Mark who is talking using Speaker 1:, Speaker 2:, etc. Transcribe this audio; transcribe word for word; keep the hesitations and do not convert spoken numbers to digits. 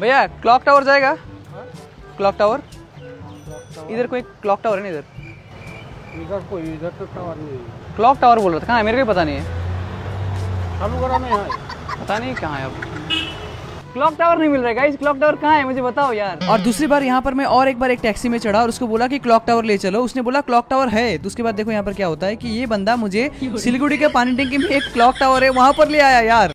Speaker 1: भैया clock tower जाएगा? Clock tower इधर कोई क्लॉक टावर है ना इधर?
Speaker 2: इधर कोई इधर तो टावर नहीं है।
Speaker 1: क्लॉक टावर बोल रहा था, कहाँ है? मेरे को पता नहीं है।
Speaker 2: सालूगढ़ में है,
Speaker 1: पता नहीं कहाँ है अब। क्लॉक टावर नहीं मिल रहा है गाइस, क्लॉक टावर कहाँ है मुझे बताओ यार। और दूसरी बार यहाँ पर मैं और एक बार एक टैक्सी में चढ़ा और उसको बोला कि क्लॉक टावर ले चलो, उसने बोला क्लॉक टावर है। तो उसके बाद देखो यहाँ पर क्या होता है कि ये बंदा मुझे सिलीगुड़ी के पानी टंकी में एक क्लॉक टावर है वहां पर ले आया यार।